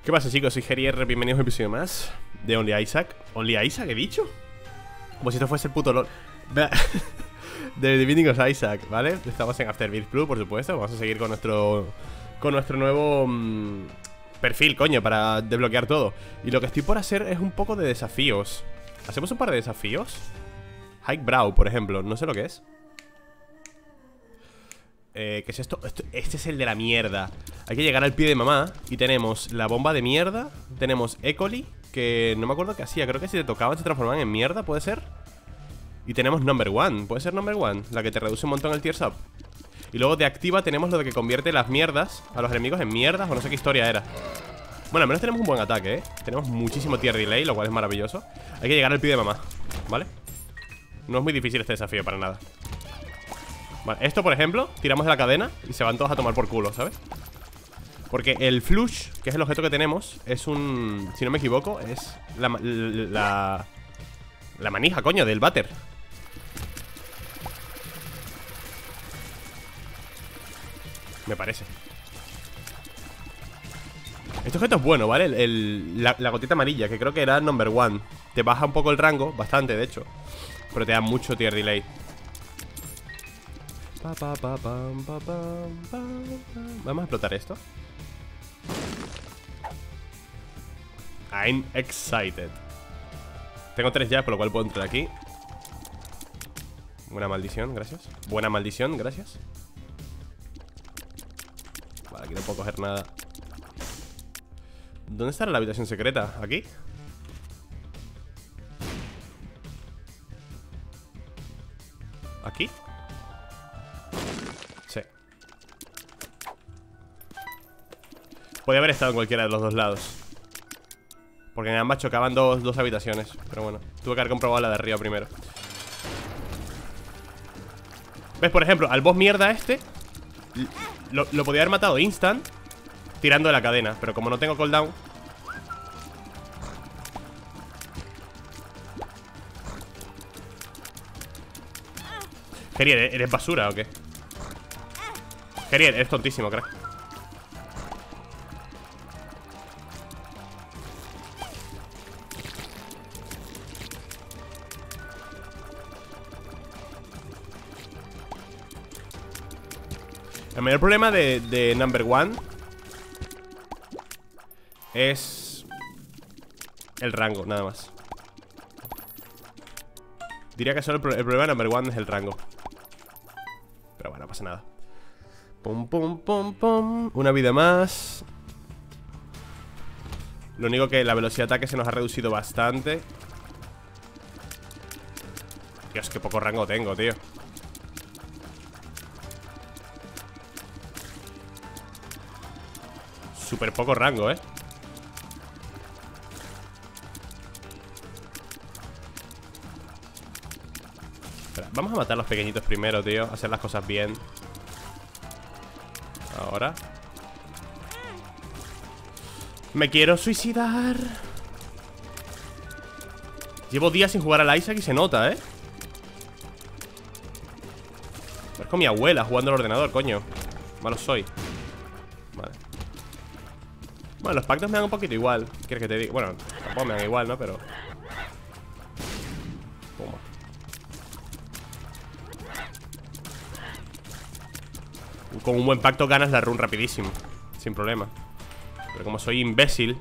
¿Qué pasa, chicos? Soy Gerier, bienvenidos a un episodio más de Only Isaac. ¿Only Isaac he dicho? Como si esto fuese el puto LOL. De The Binding of Isaac, ¿vale? Estamos en Afterbirth Plus, por supuesto. Vamos a seguir con nuestro nuevo perfil, coño, para desbloquear todo. Y lo que estoy por hacer es un poco de desafíos. ¿Hacemos un par de desafíos? Hike Brow, por ejemplo, no sé lo que es. ¿Qué es esto? Este es el de la mierda. Hay que llegar al pie de mamá. Y tenemos la bomba de mierda. Tenemos E. coli, que no me acuerdo qué hacía. Creo que si te tocaban se transformaban en mierda, ¿puede ser? Y tenemos Number One, ¿puede ser Number One? La que te reduce un montón el Tears Up. Y luego de activa tenemos lo de que convierte las mierdas a los enemigos en mierdas, o no sé qué historia era. Bueno, al menos tenemos un buen ataque, ¿eh? Tenemos muchísimo tier delay, lo cual es maravilloso. Hay que llegar al pie de mamá, ¿vale? No es muy difícil este desafío para nada. Vale, esto por ejemplo, tiramos de la cadena y se van todos a tomar por culo, ¿sabes? Porque el flush, que es el objeto que tenemos, es un... si no me equivoco, es la manija, coño, del váter. Me parece. Este objeto es bueno, ¿vale? La gotita amarilla, que creo que era Number One. Te baja un poco el rango, bastante de hecho, pero te da mucho tier delay. Vamos a explotar esto. I'm excited. Tengo 3 ya, por lo cual puedo entrar aquí. Buena maldición, gracias. Buena maldición, gracias. Vale, aquí no puedo coger nada. ¿Dónde estará la habitación secreta? ¿Aquí? ¿Aquí? Sí. Podría haber estado en cualquiera de los dos lados, porque en ambas chocaban dos habitaciones. Pero bueno, tuve que haber comprobado la de arriba primero. ¿Ves? Por ejemplo, al boss mierda este lo podía haber matado instant tirando de la cadena, pero como no tengo cooldown. Gerier, ¿eres basura o qué? Gerier, eres tontísimo, crack. El mayor problema de Number One es el rango, nada más. Diría que solo el problema de Number One es el rango. Pero bueno, no pasa nada. Pum, pum, pum, pum. Una vida más. Lo único que la velocidad de ataque se nos ha reducido bastante. Dios, qué poco rango tengo, tío. Súper poco rango, ¿eh? Espera, vamos a matar a los pequeñitos primero, tío. Hacer las cosas bien. Ahora. Me quiero suicidar. Llevo días sin jugar al Isaac y se nota, ¿eh? Es con mi abuela jugando al ordenador, coño. Malo soy. Vale. Bueno, los pactos me dan un poquito igual. ¿Quieres que te diga? Bueno, tampoco me dan igual, ¿no? Pero... Toma. Con un buen pacto ganas la run rapidísimo, sin problema. Pero como soy imbécil...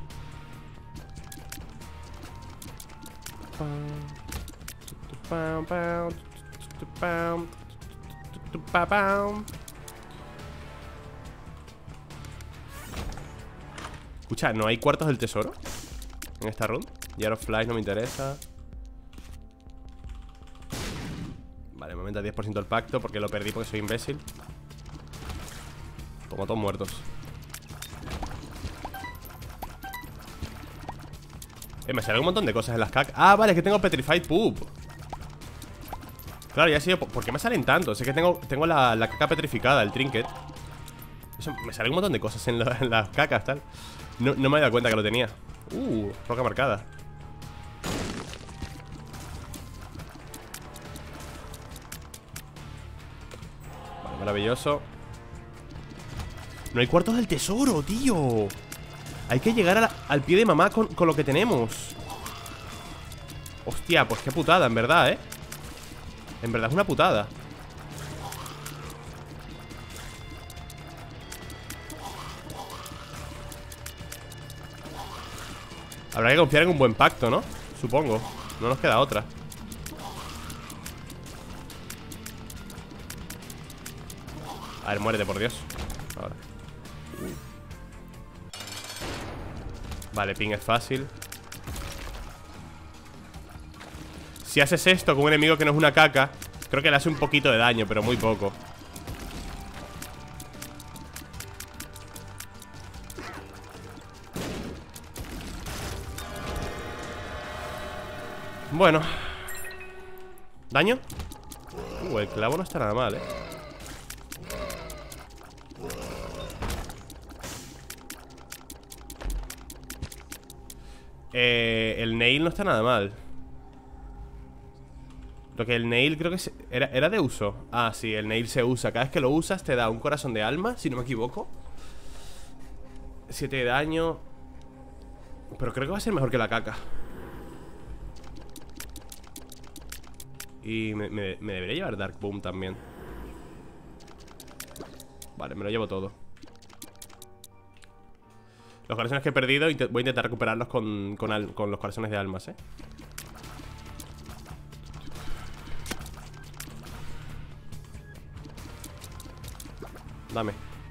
Escucha, ¿no hay cuartos del tesoro en esta run? Jar of Flies no me interesa. Vale, me aumenta 10% el pacto porque lo perdí porque soy imbécil. Como todos muertos. Me salen un montón de cosas en las cacas. Ah, vale, es que tengo Petrified Poop. Claro, ya sé yo. ¿Por qué me salen tantos? Es que tengo la caca petrificada, el trinket. Eso, me salen un montón de cosas en las cacas, tal. No me había dado cuenta que lo tenía. Roca marcada. Vale, maravilloso. No hay cuartos del tesoro, tío. Hay que llegar al pie de mamá con lo que tenemos. Hostia, pues qué putada, en verdad, ¿eh? En verdad es una putada. Habrá que confiar en un buen pacto, ¿no? Supongo. No nos queda otra. A ver, muérete, por Dios. Ahora. Vale, ping es fácil. Si haces esto con un enemigo que no es una caca, creo que le hace un poquito de daño, pero muy poco. Bueno. ¿Daño? El clavo no está nada mal, el nail no está nada mal. Lo que el nail creo que era de uso. Ah, sí, el nail se usa. Cada vez que lo usas te da un corazón de alma, si no me equivoco. 7 de daño. Pero creo que va a ser mejor que la caca. Y me debería llevar Dark Boom también. Vale, me lo llevo todo. Los corazones que he perdido voy a intentar recuperarlos con los corazones de almas, Dame.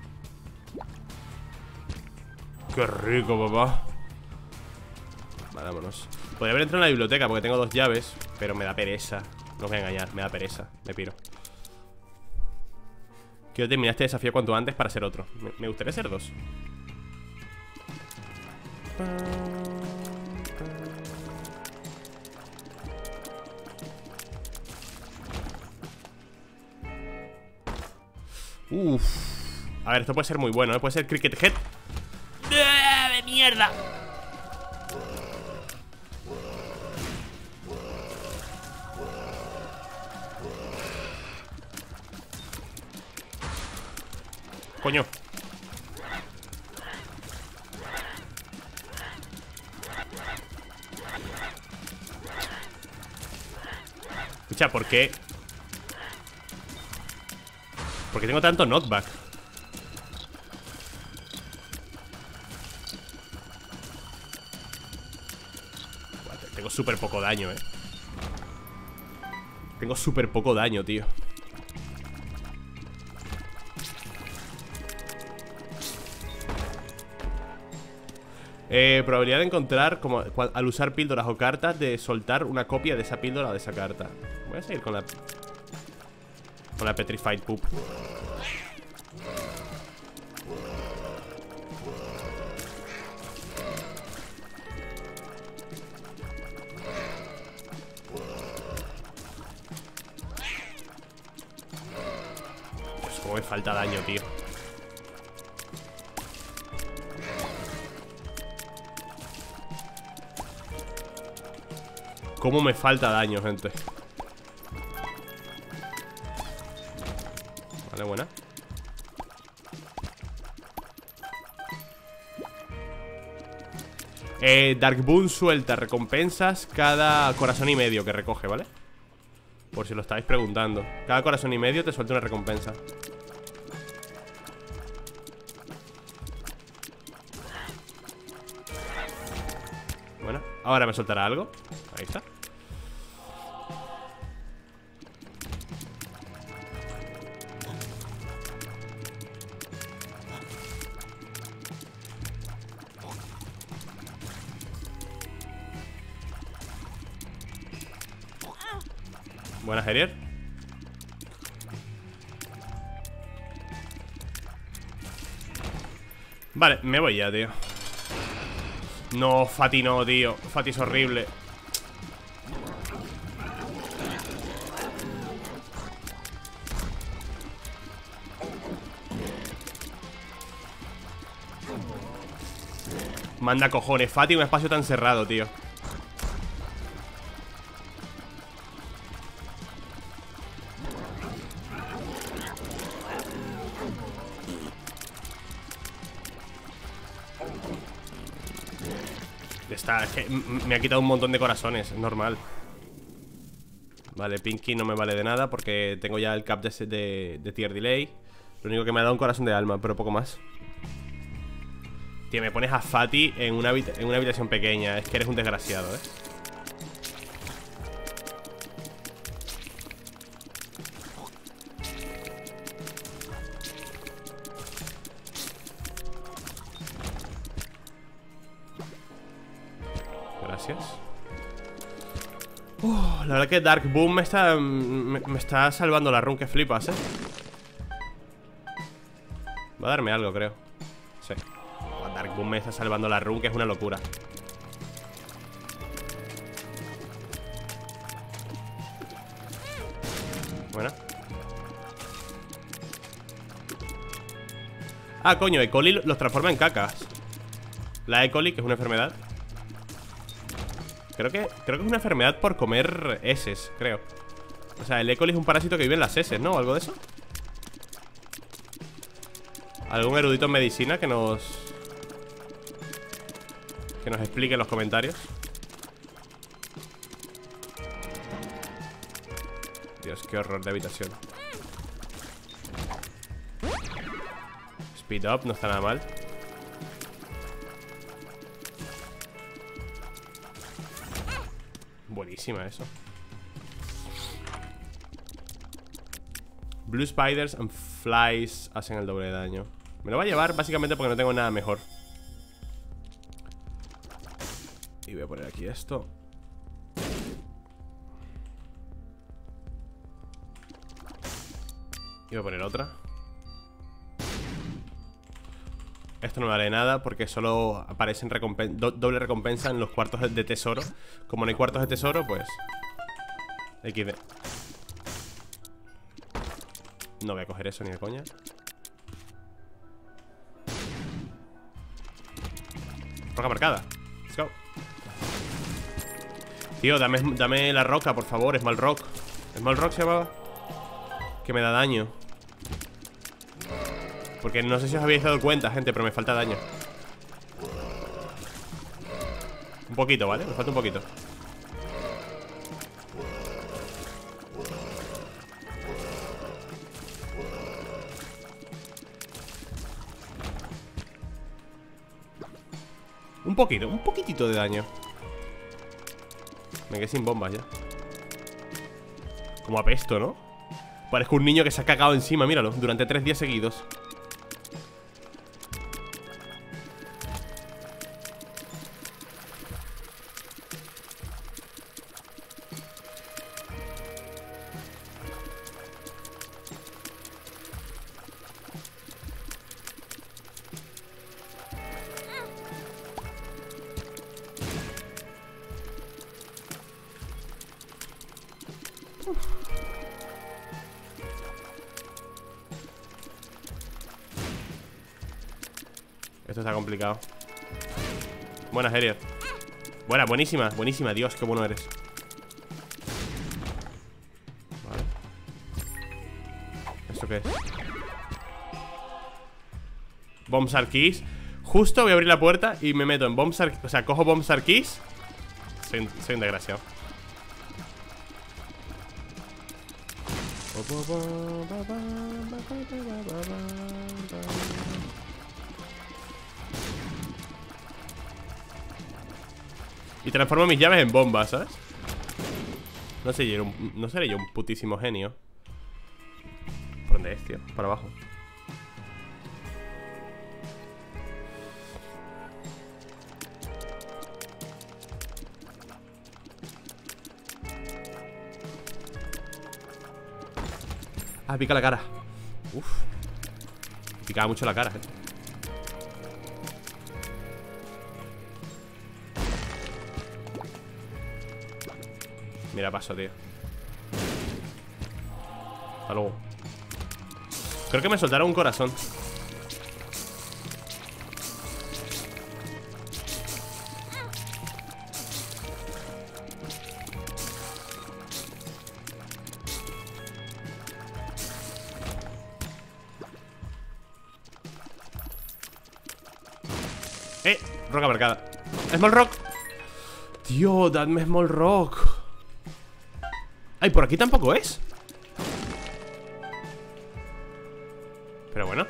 Qué rico, papá. Vale, vámonos. Podría haber entrado en la biblioteca porque tengo 2 llaves, pero me da pereza. No os voy a engañar, me da pereza. Me piro. Quiero terminar este desafío cuanto antes para hacer otro. Me gustaría hacer 2. Uff. A ver, esto puede ser muy bueno, ¿eh? Puede ser Cricket Head. ¡De mierda! Coño. Escucha, ¿por qué? ¿Por qué tengo tanto knockback? Tengo súper poco daño, Tengo súper poco daño, tío. Probabilidad de encontrar, como al usar píldoras o cartas, de soltar una copia de esa píldora o de esa carta. Voy a seguir con la Petrified Poop. Pues como me falta daño, tío. Cómo me falta daño, gente. Vale, buena. Dark Boon suelta recompensas cada corazón y medio que recoge, ¿vale? Por si lo estáis preguntando. Cada corazón y medio te suelta una recompensa. Bueno, ahora me soltará algo. Ahí está. Buena, Herier. Vale, me voy ya, tío. No, Fati no, tío. Fati es horrible. Manda cojones, Fati, un espacio tan cerrado, tío. Está, es que me ha quitado un montón de corazones, es normal. Vale, Pinky no me vale de nada porque tengo ya el cap de tier delay. Lo único que me ha dado un corazón de alma, pero poco más. Tío, me pones a Fatty en una habitación pequeña. Es que eres un desgraciado, ¿eh? Gracias. La verdad que Dark Boom me está salvando la run que flipas, ¿eh? Va a darme algo, creo. Sí. Dark Boom me está salvando la run, que es una locura. Bueno. Ah, coño, E. coli los transforma en cacas. La E. coli, que es una enfermedad. Creo que es una enfermedad por comer heces, creo. O sea, el E. coli es un parásito que vive en las heces, ¿no? ¿O algo de eso? ¿Algún erudito en medicina que nos explique en los comentarios? Dios, qué horror de habitación. Speed up, no está nada mal. Buenísima eso. Blue spiders and flies hacen el doble de daño. Me lo va a llevar básicamente porque no tengo nada mejor. Y voy a poner aquí esto. Y voy a poner otra. Esto no me vale nada porque solo aparecen doble recompensa en los cuartos de tesoro. Como no hay cuartos de tesoro, pues XD. No voy a coger eso ni de coña. Roca marcada. Let's go. Tío, dame la roca, por favor. Small Rock. Small Rock se llamaba. Que me da daño. Porque no sé si os habéis dado cuenta, gente, pero me falta daño. Un poquito, ¿vale? Me falta un poquito. Un poquito, un poquitito de daño. Me quedé sin bombas ya. Como apesto, ¿no? Parezco un niño que se ha cagado encima, míralo. Durante 3 días seguidos. Esto está complicado. Buena, Herier. Buena, buenísima, buenísima. Dios, qué bueno eres. Vale. ¿Esto qué es? Bombsar Keys. Justo voy a abrir la puerta y me meto en Bombsar. O sea, cojo Bombsar Keys. Soy un desgraciado. Y transformo mis llaves en bombas, ¿sabes? No seré yo un putísimo genio. ¿Por dónde es, tío? Para abajo. Ah, pica la cara. Uf. Picaba mucho la cara, Mira, paso, tío. Hasta luego. Creo que me soltaron un corazón. Roca marcada. Small Rock. Tío, dadme Small Rock. Ay, por aquí tampoco es. Pero bueno.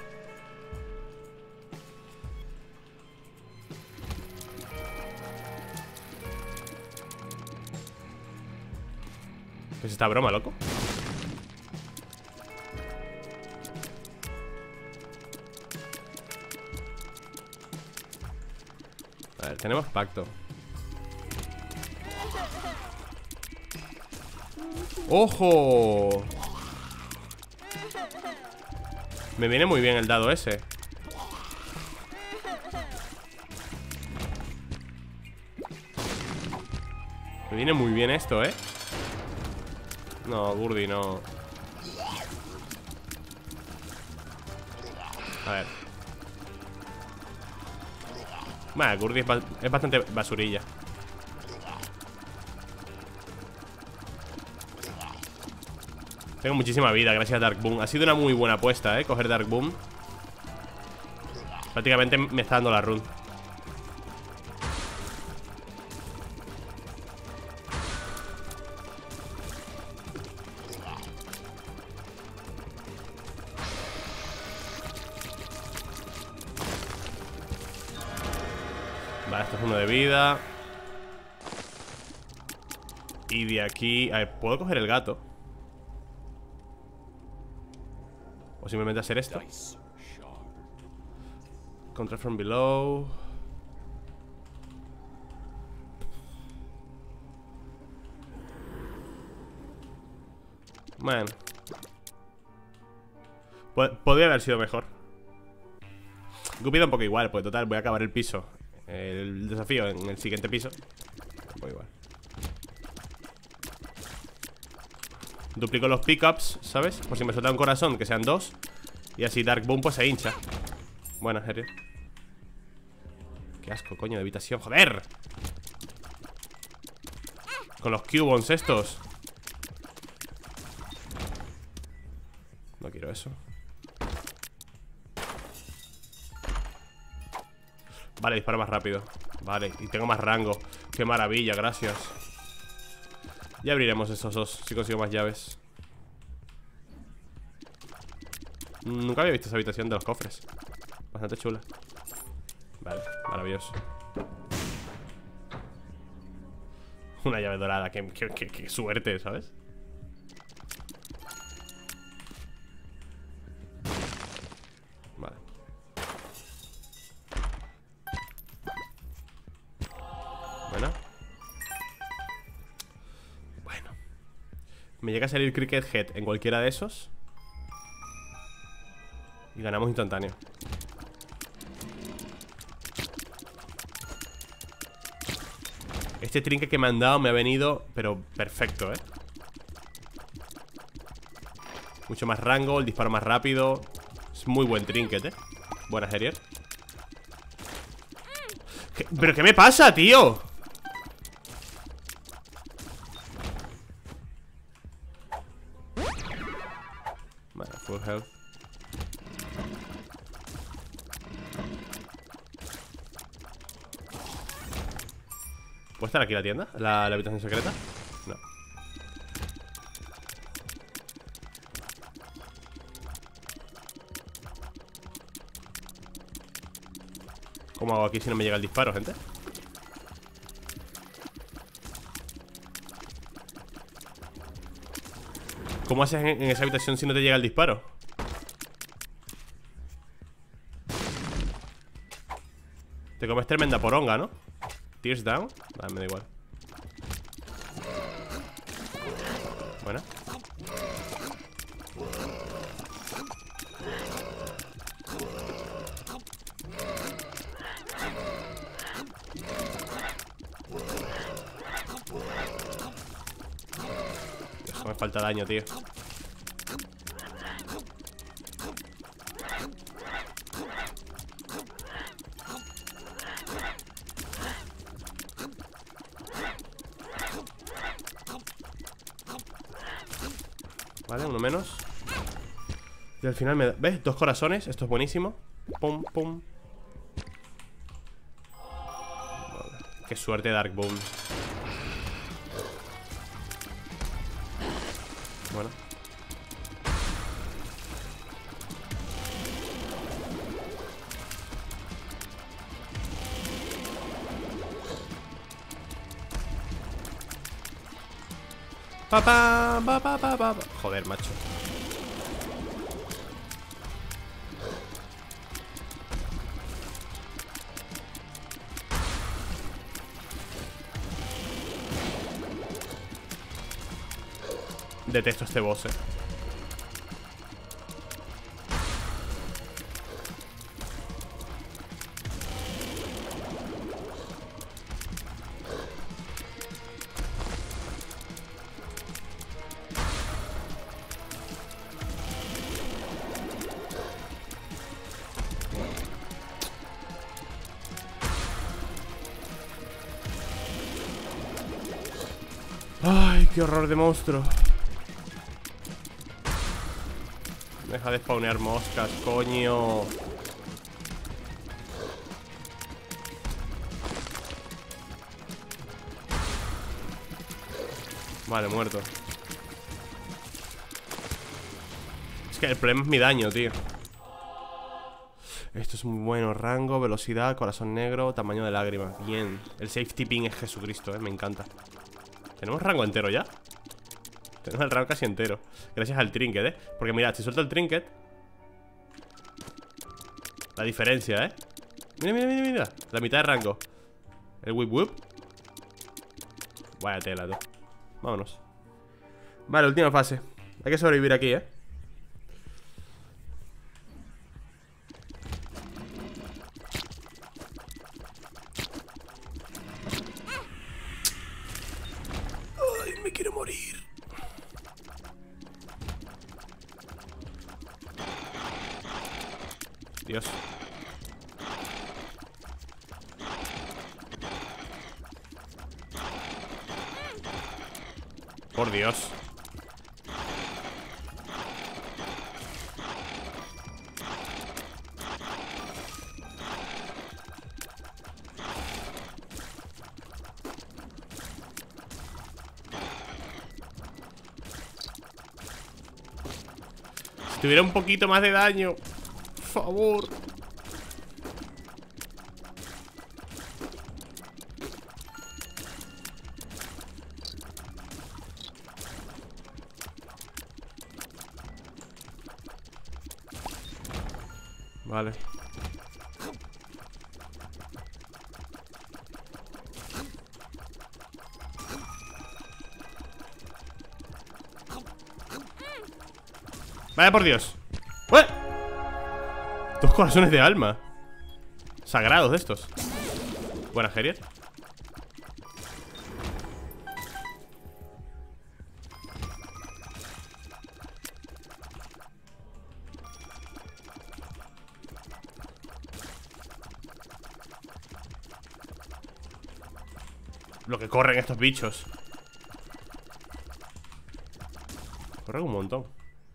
¿Qué es esta broma, loco? A ver, tenemos pacto. ¡Ojo! Me viene muy bien el dado ese. Me viene muy bien esto, ¿eh? No, Gurdy, no. A ver. Bueno, Gurdy es bastante basurilla. Tengo muchísima vida gracias a Dark Boom. Ha sido una muy buena apuesta, coger Dark Boom. Prácticamente me está dando la run. Vale, esto es uno de vida. Y de aquí... A ver, ¿puedo coger el gato? O simplemente hacer esto. Control from below. Bueno, podría haber sido mejor. Gupido un poco igual, pues total, voy a acabar el piso. El desafío en el siguiente piso. Un poco igual. Duplico los pickups, ¿sabes? Por si me suelta un corazón, que sean 2. Y así Dark Boom pues se hincha. Buena, Harrier. Qué asco, coño, de habitación, joder. Con los cubons estos. No quiero eso. Vale, disparo más rápido. Vale, y tengo más rango. Qué maravilla, gracias. Ya abriremos esos dos si consigo más llaves. Nunca había visto esa habitación de los cofres. Bastante chula. Vale, maravilloso. Una llave dorada, qué suerte, ¿sabes? Vale. Bueno. Bueno. Me llega a salir Cricket Head en cualquiera de esos y ganamos instantáneo. Este trinket que me han dado me ha venido, pero perfecto, Mucho más rango, el disparo más rápido. Es muy buen trinket, Buena, Harrier. ¿Pero qué me pasa, tío? Vale, full health. ¿Puede estar aquí la tienda? ¿La habitación secreta? No. ¿Cómo hago aquí si no me llega el disparo, gente? ¿Cómo haces en esa habitación si no te llega el disparo? Te comes tremenda poronga, ¿no? Tears down. Vale, me da igual. Buena. Eso me falta daño, tío. Vale, uno menos. Y al final me da... ¿Ves? 2 corazones, esto es buenísimo. Pum, pum. Vale. Qué suerte, Dark Boom. Bueno. Joder, macho. Detesto este boss, Ay, qué horror de monstruo. Deja de spawnear moscas, coño. Vale, muerto. Es que el problema es mi daño, tío. Esto es muy bueno. Rango, velocidad, corazón negro, tamaño de lágrima. Bien. El safety ping es Jesucristo, me encanta. ¿Tenemos rango entero ya? Tenemos el rango casi entero. Gracias al trinket, porque mirad, si suelto el trinket, la diferencia, Mira, mira, mira, mira. La mitad de rango. El whip whip. Vaya tela, tú. Vámonos. Vale, última fase. Hay que sobrevivir aquí, Ay, me quiero morir. Dios. Por Dios. Si tuviera un poquito más de daño, por favor. Vale. Vaya por Dios. ¡Ué! 2 corazones de alma. Sagrados de estos. Buena, Harriet. Lo que corren estos bichos. Corren un montón.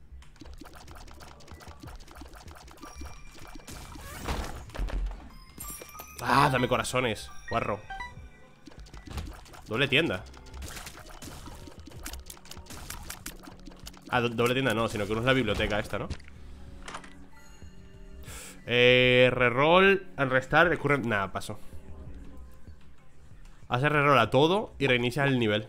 Ah, dame corazones, guarro. Doble tienda. Ah, doble tienda no, sino que no es la biblioteca esta, ¿no? Reroll, al restar, recurren... Nada, paso. Hace reroll a todo y reinicia el nivel.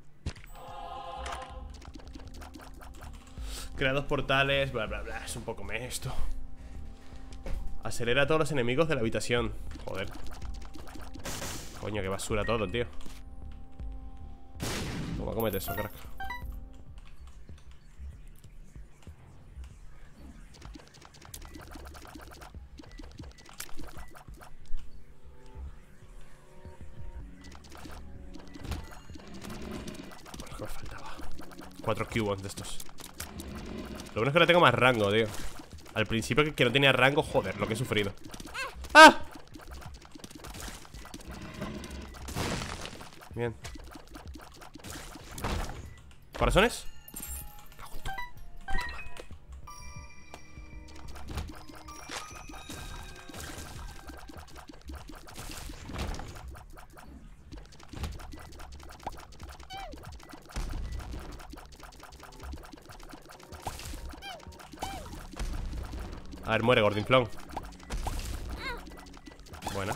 Crea 2 portales, bla, bla, bla. Es un poco esto. Acelera a todos los enemigos de la habitación. Joder. Coño, qué basura todo, tío. Toma, cómete eso, crack. Lo que me faltaba. 4 cubos de estos. Lo bueno es que ahora tengo más rango, tío. Al principio que no tenía rango, joder, lo que he sufrido. ¡Ah! Bien. ¿Corazones? A ver, muere, gordinflón. Buena.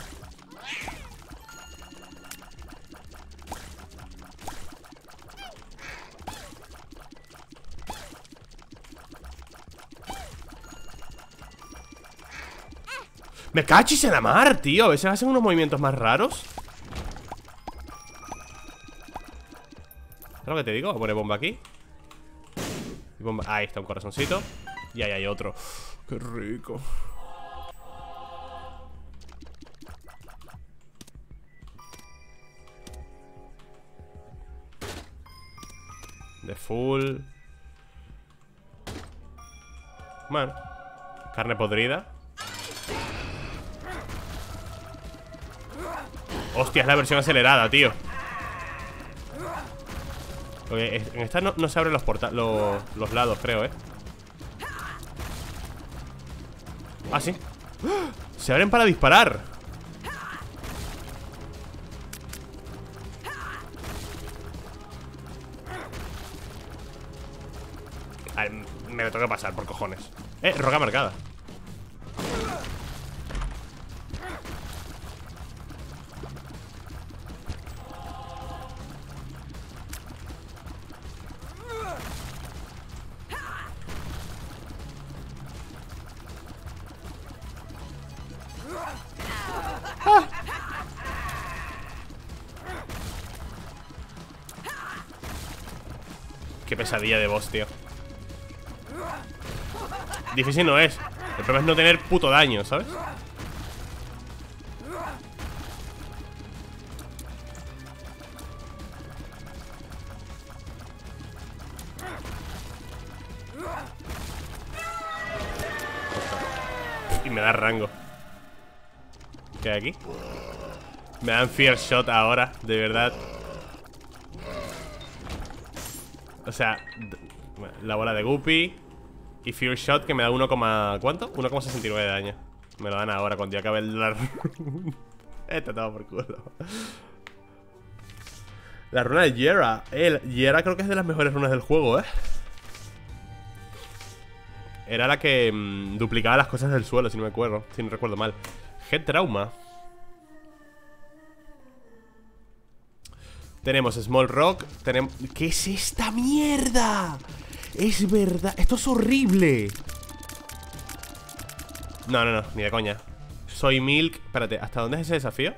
Me cachis en la mar, tío. A veces hacen unos movimientos más raros. ¿Es lo que te digo? Voy a poner bomba aquí. Bomba. Ahí está un corazoncito. Y ahí hay otro. Qué rico. De full. Bueno. Carne podrida. Hostia, es la versión acelerada, tío. Porque en esta no se abren los lados, creo, Ah, sí. Se abren para disparar. A ver, me lo tengo que pasar, por cojones. Roca marcada. Qué pesadilla de boss, tío. Difícil no es. El problema es no tener puto daño, ¿sabes? Y me da rango. ¿Qué hay aquí? Me dan Fear Shot ahora, de verdad. O sea, la bola de Guppy y Fear Shot que me da 1, ¿cuánto? 1,69 de daño. Me lo dan ahora cuando ya acabe el Esto estaba por culo. La runa de Jera. Jera creo que es de las mejores runas del juego, Era la que duplicaba las cosas del suelo, si no recuerdo mal. Head Trauma. Tenemos Small Rock. ¿Qué es esta mierda? Es verdad. Esto es horrible. No, ni de coña. Soy Milk. Espérate, ¿hasta dónde es ese desafío?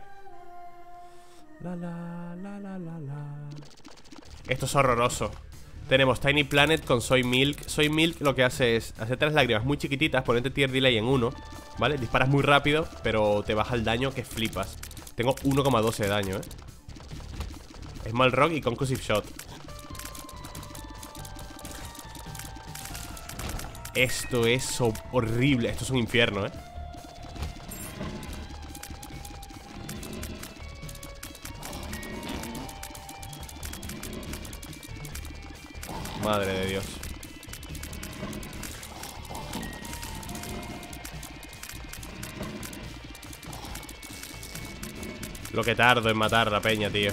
Esto es horroroso. Tenemos Tiny Planet con Soy Milk. Soy Milk lo que hace es hacer 3 lágrimas muy chiquititas, ponerte tier delay en 1, ¿vale? Disparas muy rápido, pero te baja el daño que flipas. Tengo 1,12 de daño, Small Rock y Concussive Shot. Esto es horrible. Esto es un infierno, Madre de Dios. Lo que tardo en matar a la peña, tío.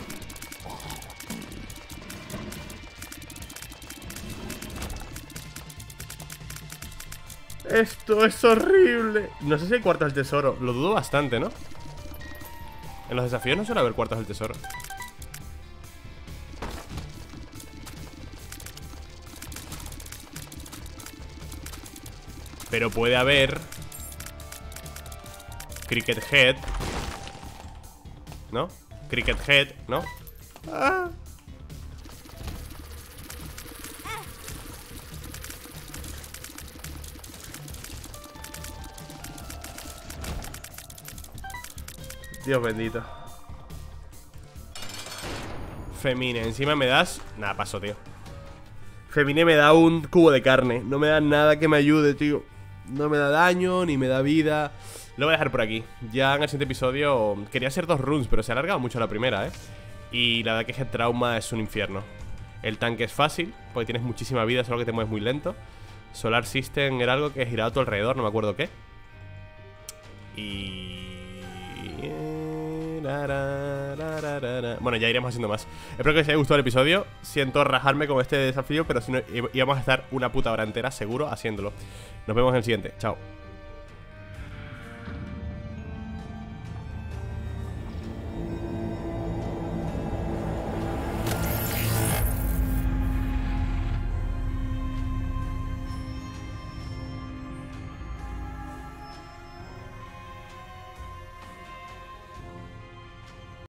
Esto es horrible. No sé si hay cuartos del tesoro. Lo dudo bastante, ¿no? En los desafíos no suele haber cuartos del tesoro. Pero puede haber Cricket Head, ¿no? Cricket Head, ¿no? ¡Ah! Dios bendito. Femine, encima me das... Nada, paso, tío. Femine me da un cubo de carne. No me da nada que me ayude, tío. No me da daño, ni me da vida. Lo voy a dejar por aquí. Ya en el siguiente episodio quería hacer 2 runs, pero se ha alargado mucho la primera, Y la verdad que Head Trauma es un infierno. El tanque es fácil, porque tienes muchísima vida, solo que te mueves muy lento. Solar System era algo que giraba a tu alrededor, no me acuerdo qué. Y... Bueno, ya iremos haciendo más. Espero que os haya gustado el episodio. Siento rajarme con este desafío, pero si no, íbamos a estar una puta hora entera seguro haciéndolo. Nos vemos en el siguiente, chao.